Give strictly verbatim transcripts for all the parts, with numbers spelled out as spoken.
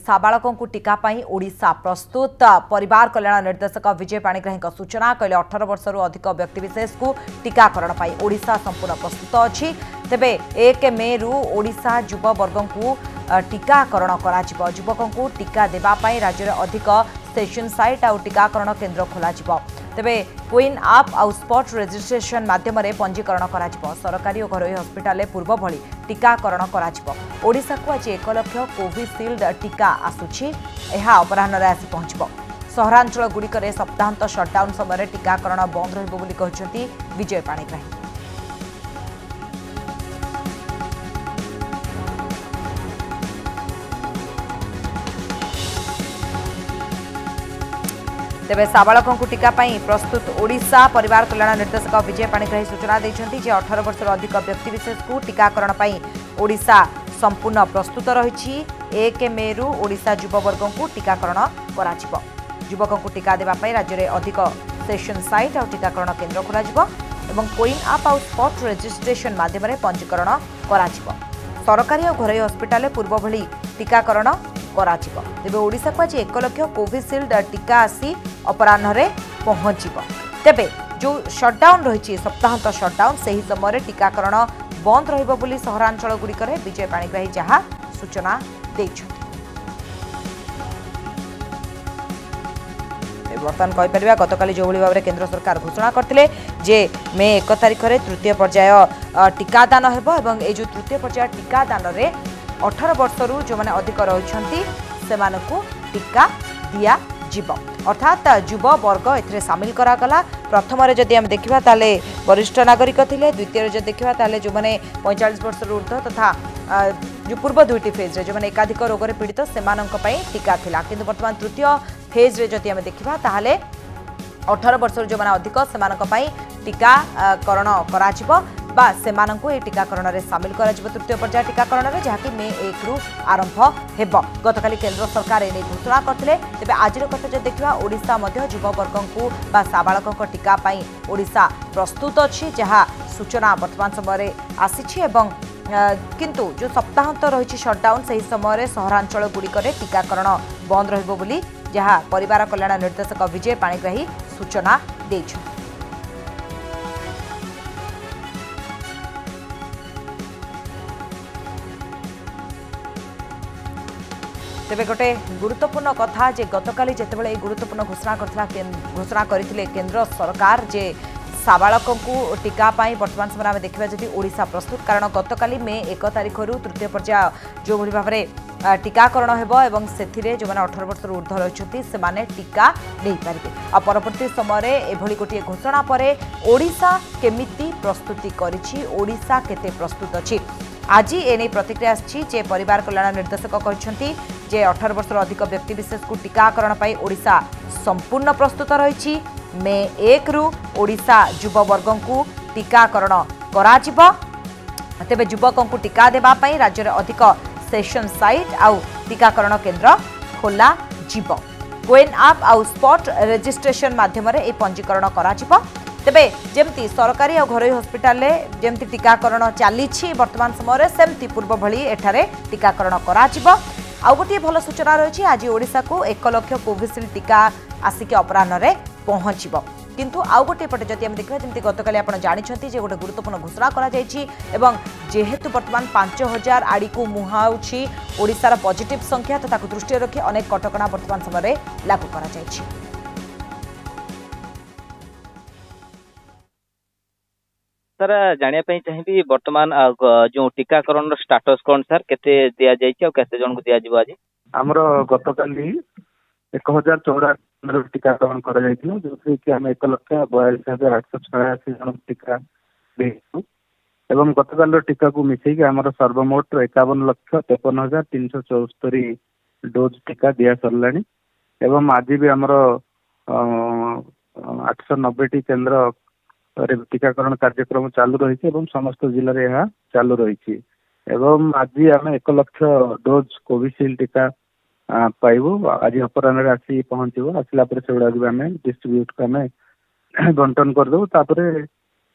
साबालकों को टीका पाई ओडिशा प्रस्तुत परिवार कल्याण निर्देशक विजय पाणिग्राही सूचना कहले अठारह वर्ष अधिक व्यक्तिविशेष को टीकाकरण पाई ओडिशा संपूर्ण प्रस्तुत अच्छी तेबे एक मे रु ओडिशा युव वर्ग को टीकाकरण करा युवकों को टीका देवा पाई राज्य में अधिक स्टेशन साइट आउ टीकाकरण केन्द्र खोल तेबे क्वीन आप आउ स्पॉट रजिस्ट्रेशन माध्यम पंजीकरण करा सरकारी और घरोई हस्पिटाल पूर्व भली टीकाकरण करा ओडिशा को आज एक लाख कोविशील्ड टीका आसुछि एहा अपराह्न आसी पहुंचब सहरांचल गुड़िक सप्ताहांत शटडाउन समय टीकाकरण बंद रहिबो बोली कहछंती विजय पाणिग्राही। तेबे साबालकों को टीका पाई प्रस्तुत ओडिशा परिवार कल्याण निर्देशक विजय पाणिग्राही सूचना देछंती जे अठारह वर्ष अधिक व्यक्तिविशेष को टीकाकरण पाई ओडिशा संपूर्ण प्रस्तुत रही एक मे रु ओडिशा युव वर्ग को टीकाकरण करा युवकों को टीका देवा पाई राज्य में अधिक स्टेशन साइट और टीकाकरण केन्द्र खोल क्वीन आप आउ स्पॉट रजिस्ट्रेशन माध्यम पंजीकरण करा सरकारी और घरोई हस्पिटाल पूर्व भली टीकाकरण करा तेबे ओडिशा को आज एक लाख कोविशील्ड टीका आसी अपराह्न पहुंच तेबे जो शटडाउन रही सप्ताहांत शटडाउन से ही समय टीकाकरण बंद रहिबो बोली सहरांचल गुड़िक विजय पाणिग्राही जहाँ सूचना देछंती। बर्तमान कहीपर गतकाली जो भाव में केन्द्र सरकार घोषणा करते जे मे एक तारिख में तृतीय पर्याय टीकादान हेबो एवं ए जो तृतीय पर्याय टीकादान रे अठारह वर्ष रु जो माने अधिक रही टीका दिया जीव अर्थात युव वर्ग ए सामिल करागला प्रथम जदि आम देखा ताले वरिष्ठ नागरिक थिले द्वितीय जब देखा ताले जो माने पैंतालीस वर्ष ऊर्ध्व तथा जो पूर्व दुईटी फेज रे जो माने एकाधिक रोग रे पीड़ित सेमानंक पई टीका थिला किंतु वर्तमान तृतीय फेज रे जदि आम देखा ताले अठारह वर्ष जो माने अधिक सेमानंक पई टीकाकरण कराजिबो बा सेमानंको ए टीकाकरण रे शामिल करा जिवो तृतीय पर्याय टीकाकरण रे जहाँकि मे एक रु आरंभ हेबो। गतकाली केन्द्र सरकार एने घोषणा करथिले तेबे आजिर कथा जे देखिबा ओडिशा मध्य युव वर्गों को बा साबालकों टीका पाई ओडिशा प्रस्तुत अछि जहाँ सूचना वर्तमान समय आसीछि एवं किंतु जो सप्ताहांत रही शटडाउन से ही समय सहरांचल गुड़िक टीकाकरण बंद रहिबो बोली जहाँ परिवार कल्याण निर्देशक विजय पाणिग्राही सूचना दैछथि। तेबे गोटे गुरुत्वपूर्ण कथा जे गतकाली जेतेबेले गुरुत्वपूर्ण घोषणा करथिला घोषणा करथिले केंद्र सरकार जे साबालकों को टीका पाई वर्तमान समय आम देखा जदि ओडिशा प्रस्तुत कारण गतकाली मे एक तारिख रु तृतीय पर्याय जो भली भाव में टीकाकरण हेबो एवं सेथिरे जो माने अठारह वर्ष ऊर्ध्व रहिछथि से माने टीका नै पारिबे आ परवर्ती समय एभली गोटे घोषणा परे ओडिशा केमिति प्रस्तुति करिछि ओडिशा केते प्रस्तुत अछि आज एने प्रतिक्रिया आछि जे परिवार कल्याण निर्देशक कहछन्ती जे अठारह वर्ष अधिक व्यक्तिविशेष को टीकाकरण पाई ओडिशा संपूर्ण प्रस्तुत रही मे एक रु ओडिशा युव वर्ग को टीकाकरण करा तेबे युवकों को टीका देवा पाई राज्य में अधिक सेशन साइट आउ टीकाकरण केन्द्र खोला जीव क्वीन आप आउ स्पॉट रजिस्ट्रेशन माध्यम पंजीकरण करा तेबे जेमती सरकारी और घरोई हस्पिटाल जेमती टीकाकरण चली वर्तमान समय सेमती पूर्व भली एठारे टीकाकरण करा आउ गोटे भल सूचना रही आज ओडिशा को एक लाख कोविशील्ड टीका आसिक अपराह्न पहुंचब किंतु आउ गोटे पटे जदि आम देखा जमी गतकाली आप जानते जे गोटे गुरुत्वपूर्ण घोषणा करा एवं जेहेतु वर्तमान पांच हजार आड़ी को मुहाउछि ओडिशार पॉजिटिव संख्या तो ताकु दृष्टि रखी अनेक कटकणा वर्तमान समय लागू करा जायछि। सर जानिया पई चाहिबी वर्तमान जो टीकाकरण स्टेटस कोन सर केते दिया जायछि और केते जन को दिया जिवो आज हमरो गतकाली एक हजार चौरासी टीकाकरण करा जायछि जो कि हम एक लाख बयालीस हजार आठ सौ छियासी जन टीका देछु एवं गतकाल टीका को मिसई के हमरो सर्वमोट इक्यावन लाख तिरपन हजार तीन सौ चौस्तरी डोज टीका दिया सरलानी एवं आज भी हमरो आठ सौ नब्बे टी केंद्र टीकाकरण कार्यक्रम चालू रही समस्त जिले में यह चालू रही एवं आज आम एक लाख डोज कोविशील्ड टीका पाइबू आज अपराह्न आसी पहुंचब आसला से गुड़ा आम डिस्ट्रीब्यूट को आम बंटन करदेव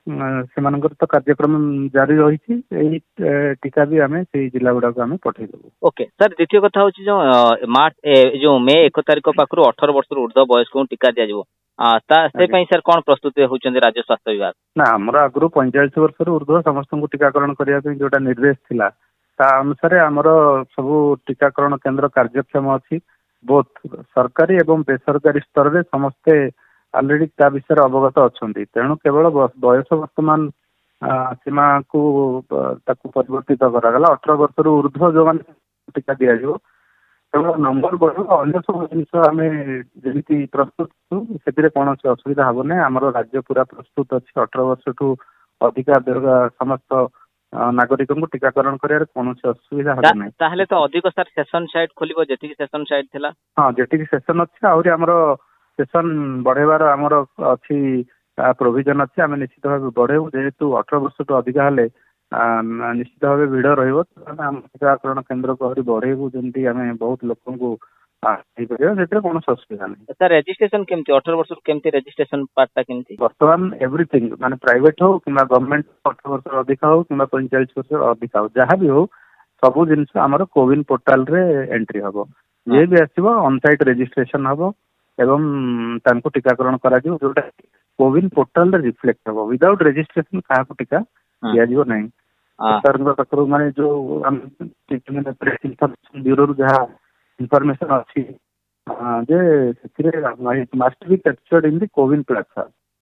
ସେମାନଙ୍କର ତ କାର୍ଯ୍ୟକ୍ରମ ଜାରି ରହିଛି। ଏଇ ଟିକା ବି ଆମେ ସେଇ ଜିଲ୍ଲା ଗୁଡାକୁ ଆମେ ପଠେଇଦେବୁ। ओके सर द्वितीय कथा हूँ जो मार्च जो मे एक तारिख पाखु अठर वर्ष ऊर्ध्व वयस्क को टीका दिज्व से सर कौन प्रस्तुति होती राज्य स्वास्थ्य विभाग ना आमर आगु पैंचाश वर्ष ऊर्ध्व समस्त को टीकाकरण करने जोटा निर्देश थिला ता अनुसार आमर सब टीकाकरण केन्द्र कार्यक्षम अच्छी बोथ सरकारी एवं बेसरकारी स्तर में समस्ते ऑलरेडी ता विषय अवगत अच्छा तेणु केवल बयस वर्तमान सीमा को परिवर्तित करागला अठर वर्ष ऊर्ध्व जो मैंने टीका दि जाव केवल नंबर बढ़ अन्य सब जिन आम जमी प्रस्तुत से कौन असुविधा हम ना आम राज्य पूरा प्रस्तुत अच्छे अठर वर्ष ठू अधिका समस्त नागरिक को टीकाकरण कर कौन असुविधा हम ना तो अधिक सर सेशन साइट खोल जी सेशन साइट थिला हाँ जी सेशन अच्छे आहरी आमर सेशन बढ़ेबार आमर अच्छी प्रोविजन अच्छे आम निश्चित भाव बढ़ेबू जेहेतु अठर वर्ष टू अधिका हेले निश्चित भाव भिड़ रम टीकाकरण केन्द्र को आहरी बढ़ेबू जमी आम बहुत लोक कौन असुविधा नहीं सर रजिस्ट्रेशन केमती अठर वर्ष केमती रजिस्ट्रेशन पार्टा केमती बर्तमान एवरीथिंग माने प्राइवेट हो कि गवर्नमेंट अठर वर्ष अधिक हो कि पैंचाश वर्ष अधिक हो जहाँ भी हो सब जिनस आमर कोविन पोर्टाल रे एंट्री हम ये भी आसो ऑन साइट रजिस्ट्रेशन हम एवं तांको टीकाकरण करा जोटा कोविन पोर्टाल रे रिफ्लेक्ट हम विदाउट रजिस्ट्रेशन क्या टीका दिया ना सरकार पाखर माने जो प्रेस इनफॉरमेशन ब्यूरो जहाँ इनफॉरमेशन अच्छी जे must be captured in the CoWIN platform